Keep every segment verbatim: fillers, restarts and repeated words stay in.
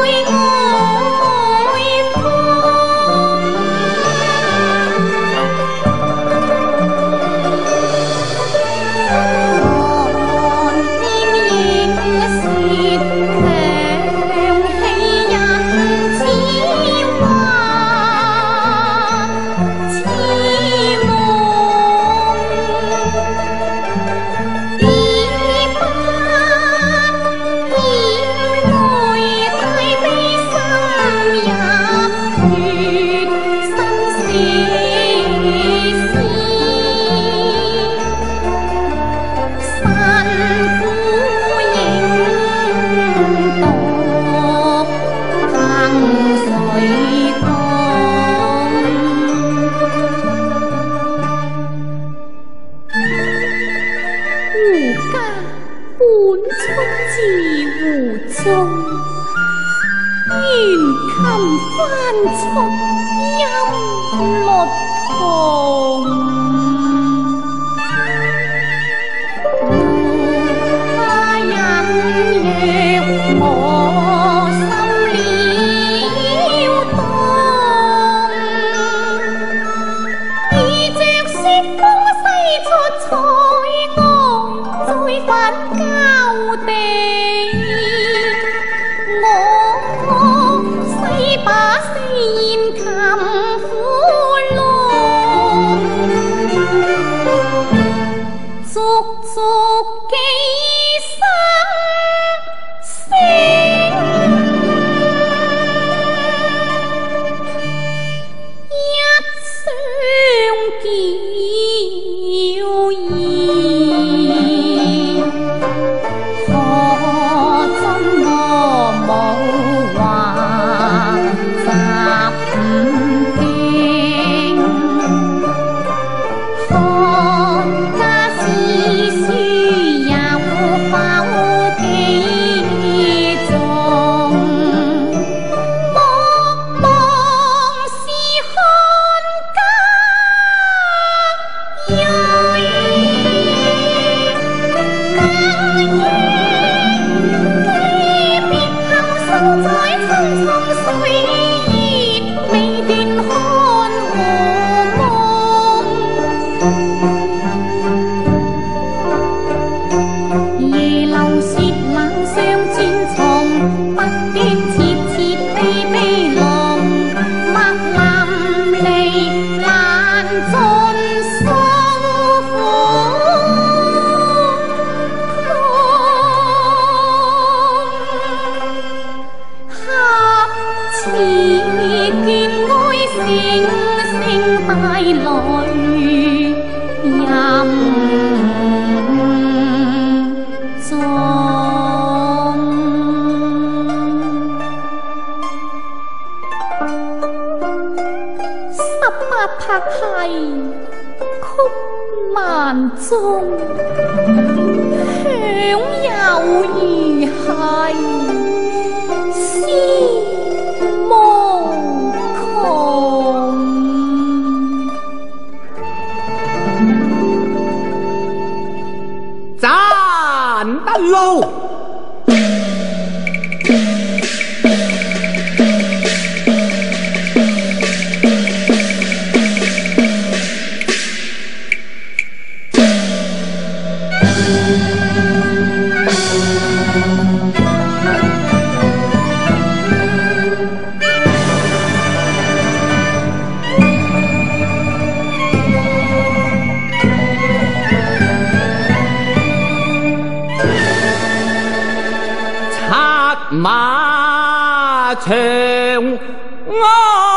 马长安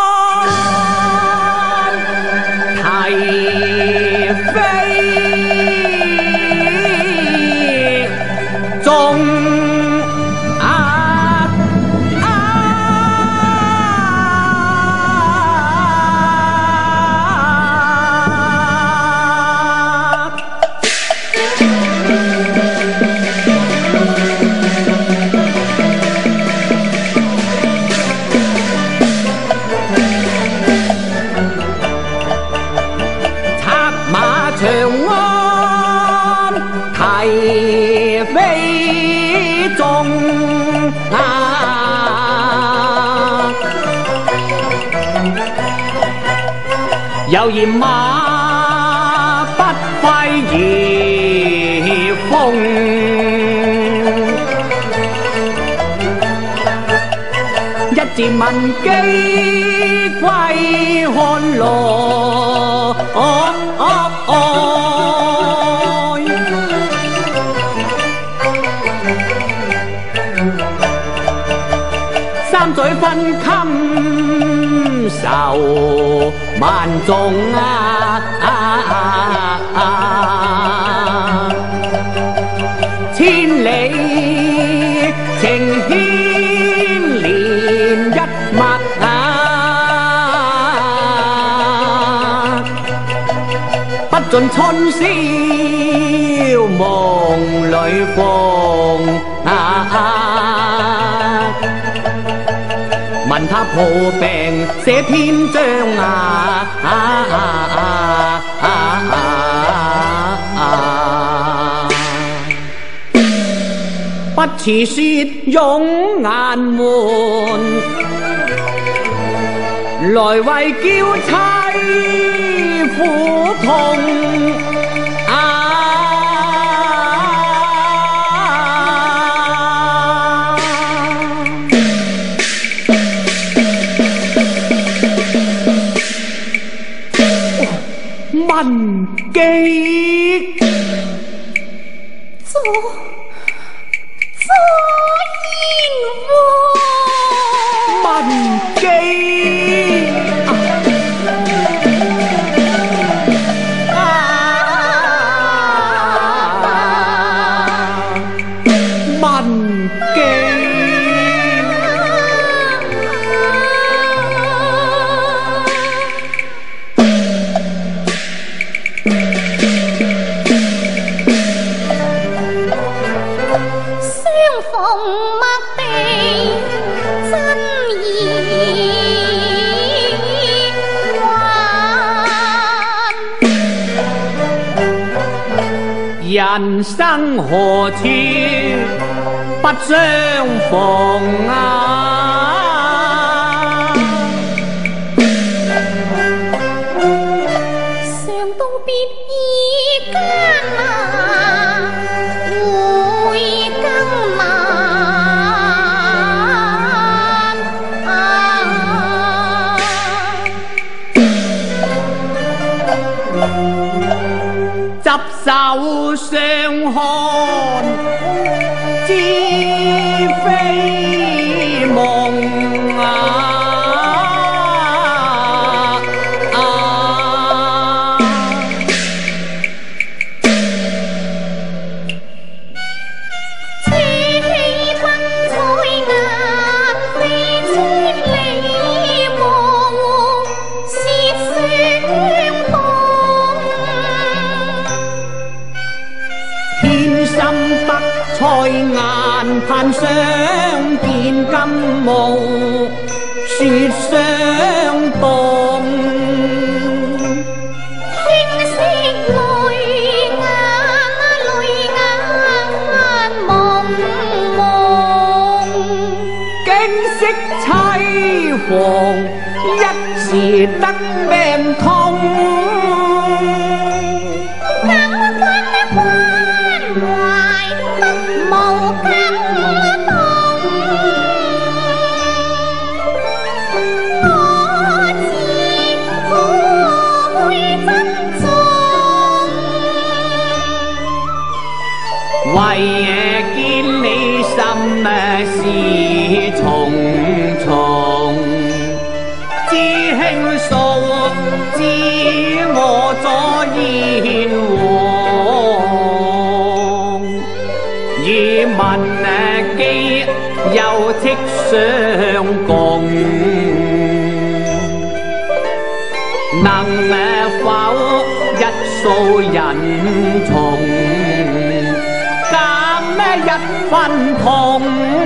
提飞中啊啊有言马不揮而風。一字文機歸漢羅，三嘴分襟愁萬眾啊！千里情牽連一脈啊！不盡春宵夢裏逢啊！問他抱病寫篇章啊！不辭說湧眼門，來為嬌妻苦痛啊！文姬左左燕王，文姬啊，文姬。人生何處不相逢啊！ 常道別已艱難，會更難啊！執手相看，知非夢啊！開眼盼相見今暮，說相動。輕惜淚眼淚眼朦朦，驚惜妻房一時得病痛。為見你心事重重，知輕訴知我左燕王，與文姬有戚相共，能否一掃人叢？一分痛，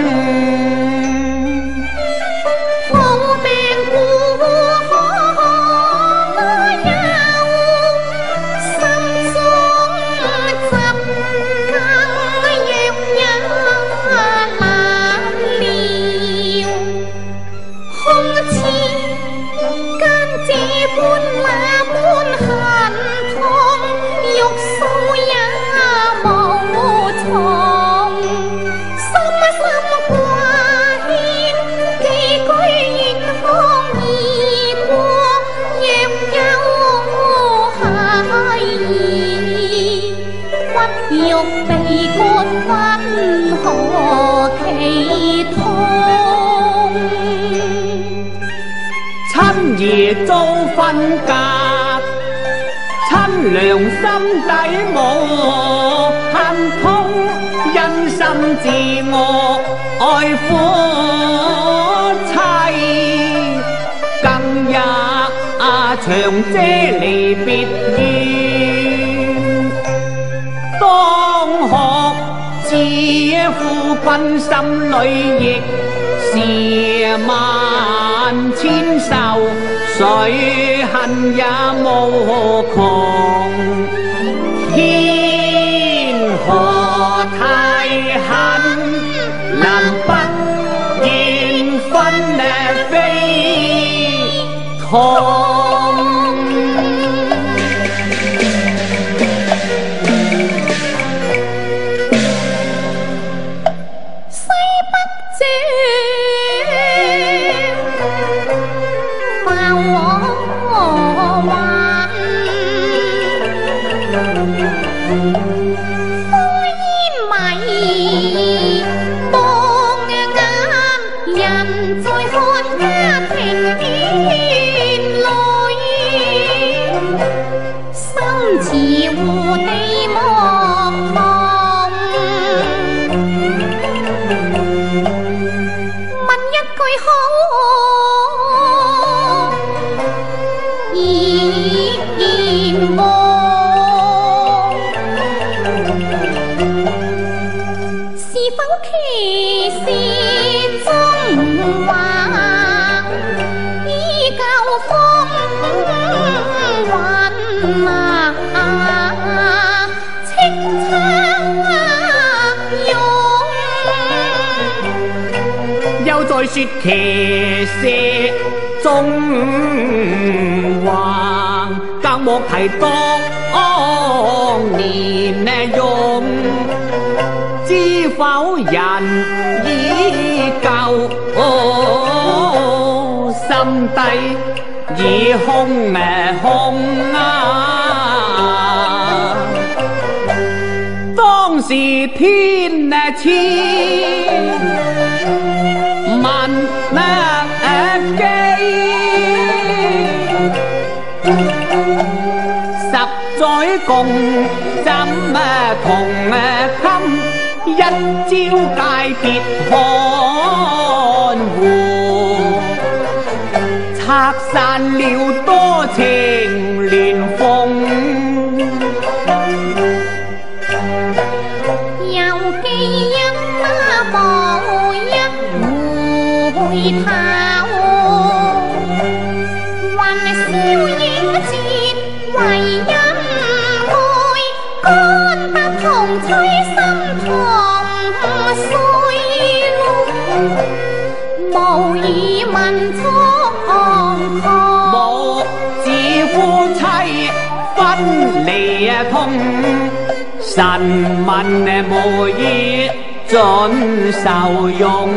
抱病故可休，心中執更若也難料，空似間這般那欲被干分何其痛， 親兒遭分隔，親娘心底無限痛，因心自我愛夫妻，更也長嗟離別怨。當學知夫君心裏亦是萬千愁，水恨也無窮。天何太狠，能不見分非痛？再說騎射縱橫，更莫提當年勇，知否人已舊，哦、心底已空空啊！當時天賜萬機，十載共怎同襟，一朝界別看護，拆散了多情連縫。回頭，還笑影節為因愛，肝不同吹心同碎，無以問蒼穹，無指夫妻分離痛，神問無意盡受用。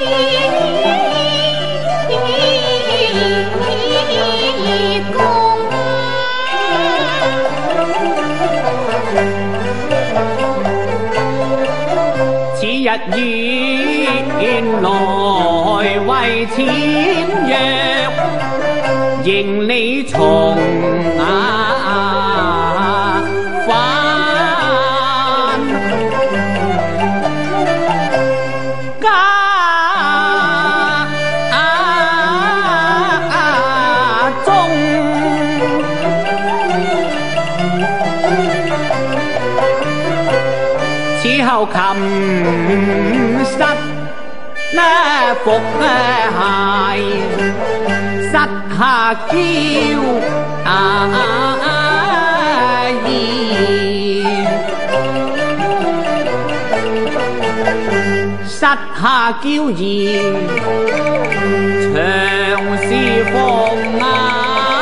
公日現來為簽約，迎你從啊返家中。此後琴瑟呢復諧，實下嬌兒，實下嬌兒，長是鳳啊！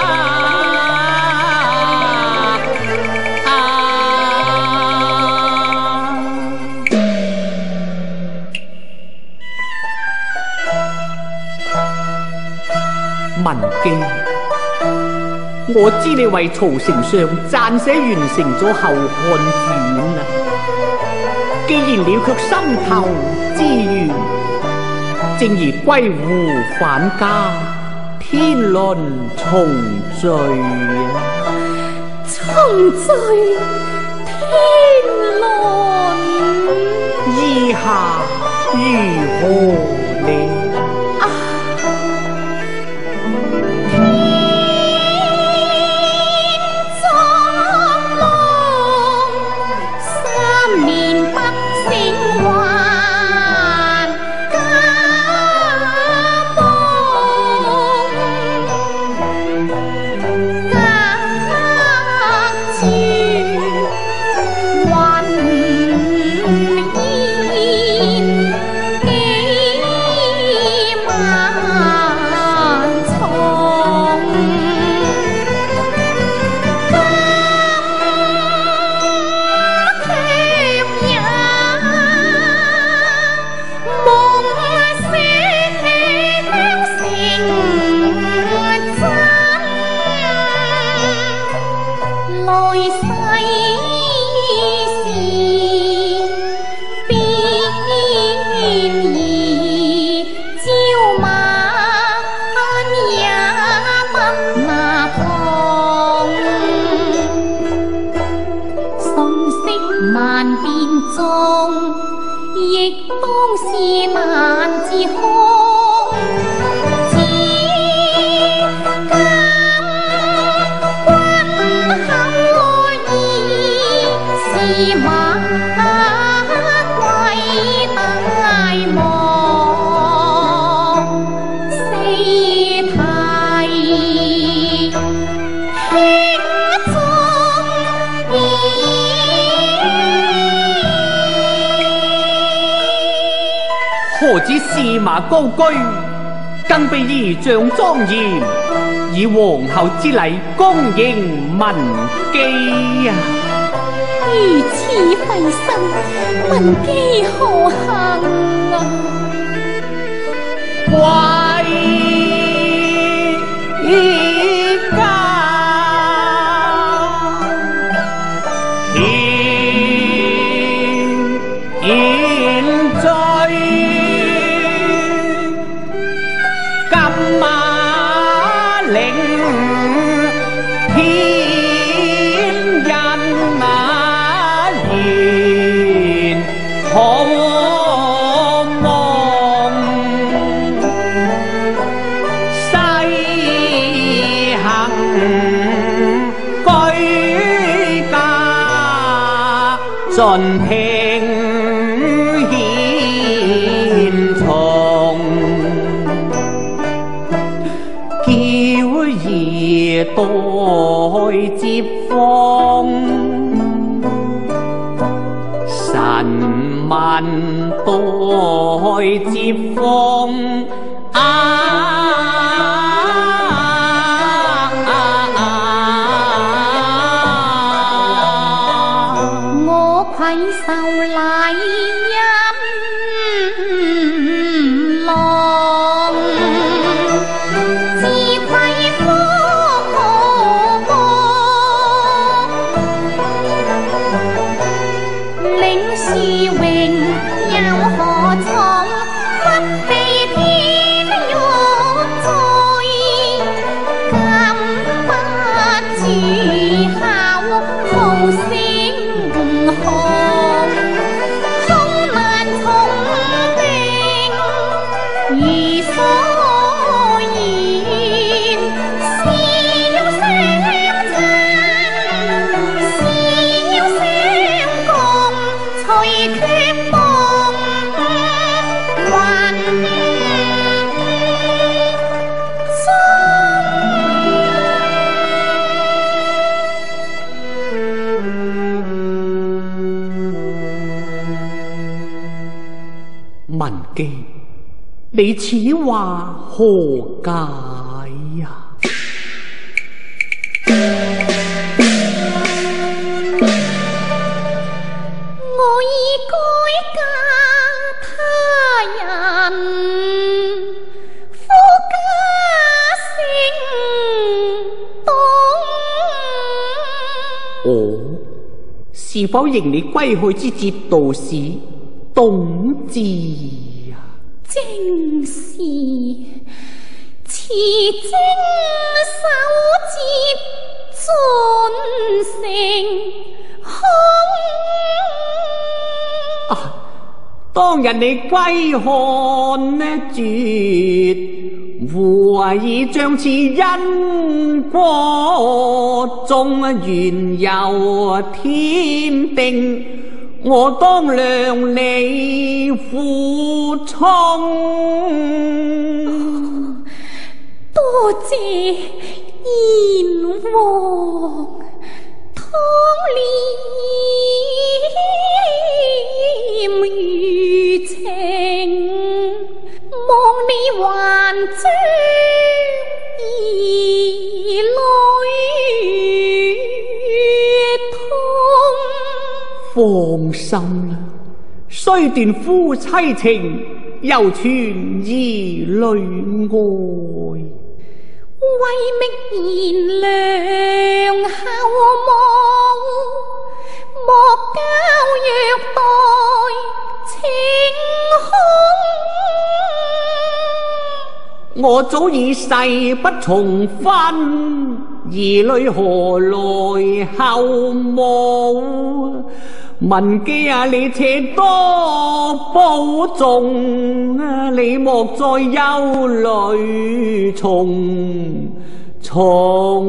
文姬，我知你為曹丞相撰寫完成咗《後漢傳》啦。既然了卻心頭之緣，正如歸戶返家，天倫重聚啊！ 重聚天倫， 意下如何呢？ 亦當是萬字空，只今君口意是馬貴大望四題輕中何止駟馬高居，更被儀仗莊嚴，以皇后之禮恭迎文姬啊！ 如此費心，文姬何幸啊？ 歸家獻醉。金馬嶺天人啊，言可望西行居家盡聽獻從。嬌兒待接風，神問待接風啊！ 我愧受禮陰浪。領是榮又可文姬，你此話何解呀？ 我已改嫁他人，夫家姓董。 哦，是否認你歸去之節度使董志呀？ 正是，此經手接盡成空。 啊，當日你歸漢呢絕，會以將此因果中原有天定，我當量你苦衷。 多謝燕王通念餘情，望你還將兒女痛。 放心啦，雖斷夫妻情，又存兒女愛。 為覓賢良後母，莫教虐待情空。 我早已誓不重婚，兒女何來後母？文姬啊，你且多保重啊！你莫再憂慮重重。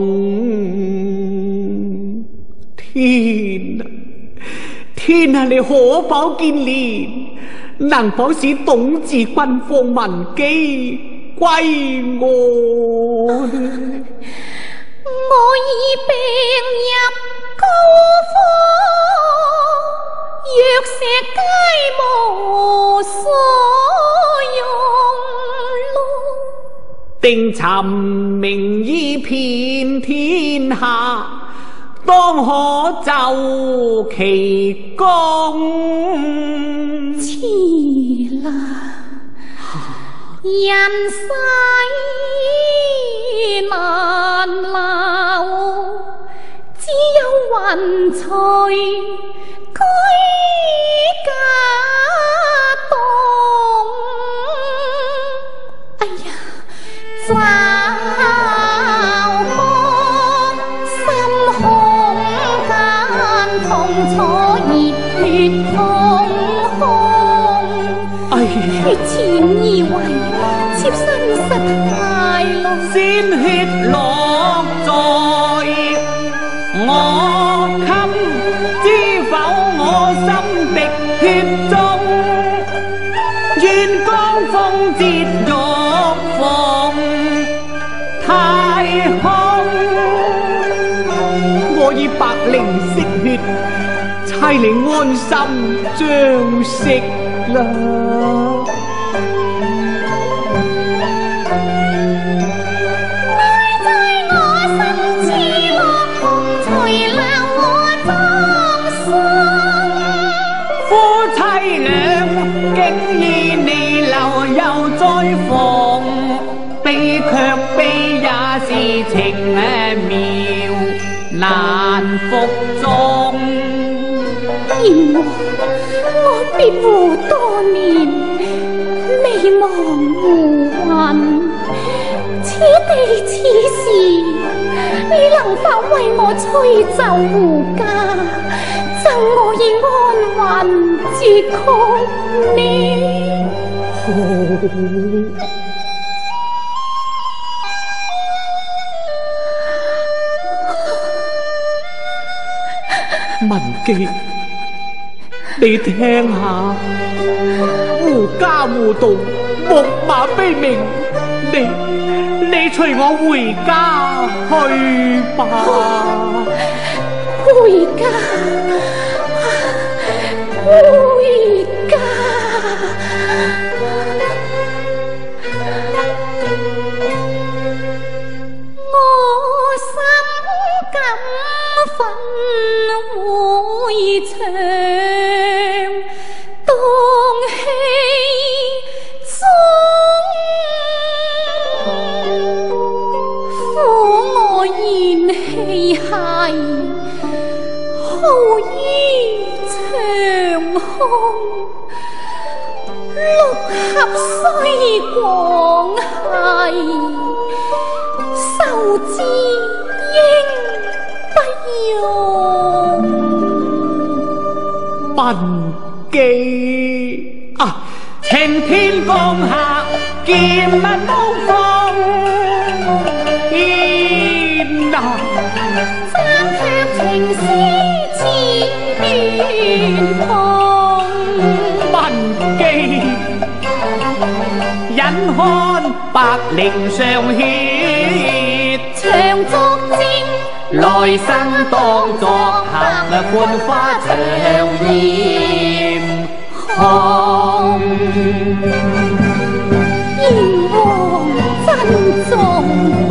天啊天啊，你可否見憐？能否使董志君放文姬歸我呢？ 我已病入膏肓，藥石皆無所用咯。 定尋名醫遍天下，當可就其功。 遲啦，人世難留，只有雲隨居家動。哎呀，驟覺心胸間痛楚熱血通空。 哎呀， 血前以為妾身實太老， 鮮血落在我襟，知否我心滴血中，願江風折玉鳳太空。我以白翎色血妻你安心將息啦。情妙難服眾， 燕王，我別湖多年，未忘胡雲。此地此時，你能否為我吹奏胡笳，贈我以安魂絕曲呢？ 好。文姬，你聽下，狐家互動，木馬悲鳴，你你隨我回家去吧。 回家，回家。 六合雖廣係，受之應不用。 文記啊，晴天降下劍物都放煙啊！ 讚卻情絲似蓮蓬。 文記忍看百靈上血， 長作戰來生當作行冠花長艷看。 燕王珍重。